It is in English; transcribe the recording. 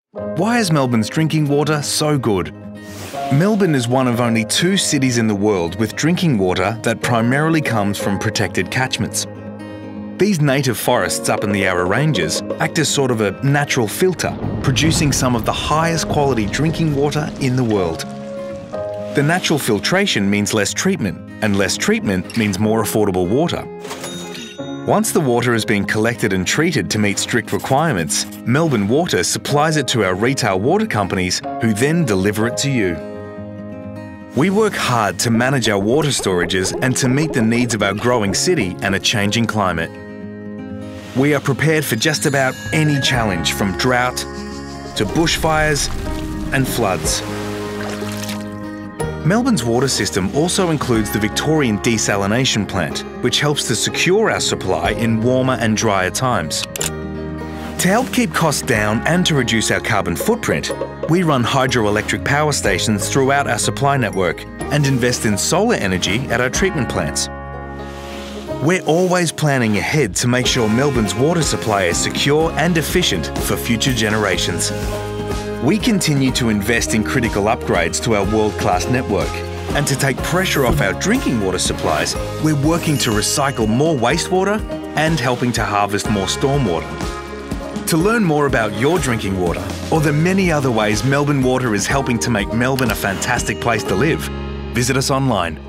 Why is Melbourne's drinking water so good? Melbourne is one of only 2 cities in the world with drinking water that primarily comes from protected catchments. These native forests up in the Yarra Ranges act as sort of a natural filter, producing some of the highest quality drinking water in the world. The natural filtration means less treatment, and less treatment means more affordable water. Once the water has been collected and treated to meet strict requirements, Melbourne Water supplies it to our retail water companies who then deliver it to you. We work hard to manage our water storages and to meet the needs of our growing city and a changing climate. We are prepared for just about any challenge, from drought to bushfires and floods. Melbourne's water system also includes the Victorian desalination plant, which helps to secure our supply in warmer and drier times. To help keep costs down and to reduce our carbon footprint, we run hydroelectric power stations throughout our supply network and invest in solar energy at our treatment plants. We're always planning ahead to make sure Melbourne's water supply is secure and efficient for future generations. We continue to invest in critical upgrades to our world-class network, and to take pressure off our drinking water supplies, we're working to recycle more wastewater and helping to harvest more stormwater. To learn more about your drinking water, or the many other ways Melbourne Water is helping to make Melbourne a fantastic place to live, visit us online.